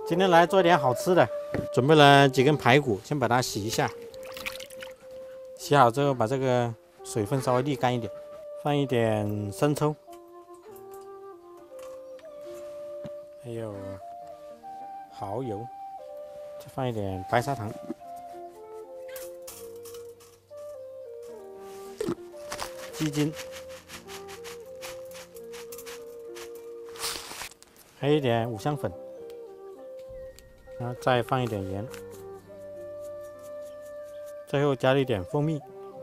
今天来做一点好吃的，准备了几根排骨，先把它洗一下。洗好之后，把这个水分稍微沥干一点，放一点生抽，还有蚝油，再放一点白砂糖，鸡精，还有一点五香粉。 然后再放一点盐，最后加了一点蜂蜜。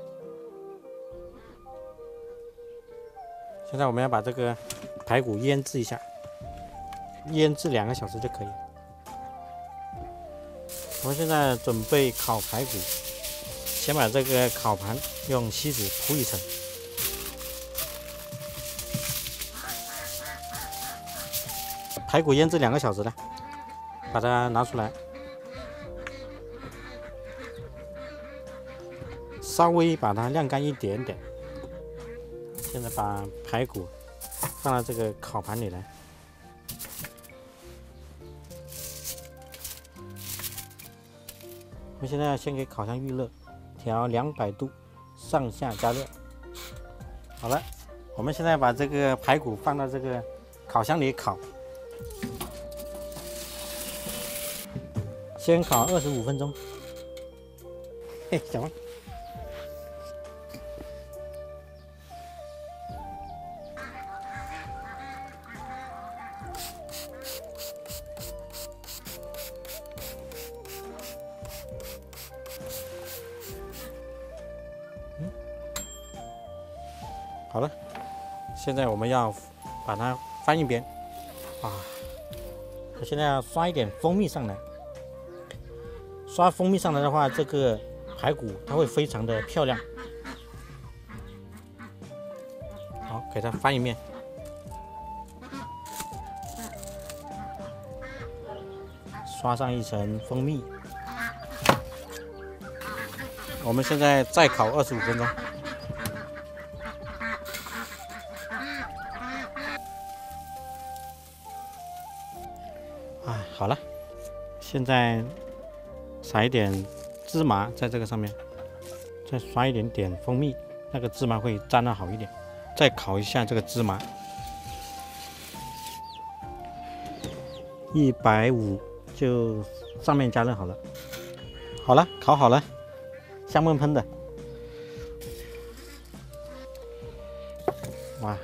现在我们要把这个排骨腌制一下，腌制2个小时就可以。我们现在准备烤排骨，先把这个烤盘用锡纸铺一层。排骨腌制2个小时了。 把它拿出来，稍微把它晾干一点点。现在把排骨放到这个烤盘里来，我们现在要先给烤箱预热，调200度，上下加热。好了，我们现在把这个排骨放到这个烤箱里烤。 先烤25分钟。嘿，小王，好了，现在我们要把它翻一边啊。我现在要刷一点蜂蜜上来。 刷蜂蜜上来的话，这个排骨它会非常的漂亮。好，给它翻一面，刷上一层蜂蜜。我们现在再烤25分钟。啊，好了，现在。 撒一点芝麻在这个上面，再刷一点点蜂蜜，那个芝麻会粘得好一点。再烤一下这个芝麻，150就上面加热好了。好了，烤好了，香喷喷的。哇！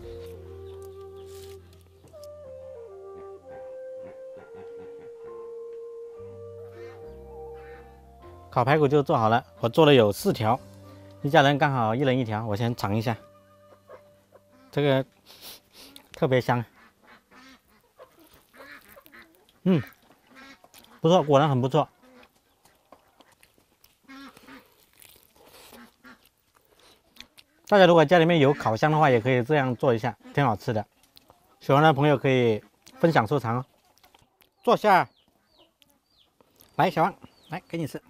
烤排骨就做好了，我做了有4条，一家人刚好1人1条。我先尝一下，这个特别香，不错，果然很不错。大家如果家里面有烤箱的话，也可以这样做一下，挺好吃的。喜欢的朋友可以分享收藏哦。坐下，来，小王，来给你吃。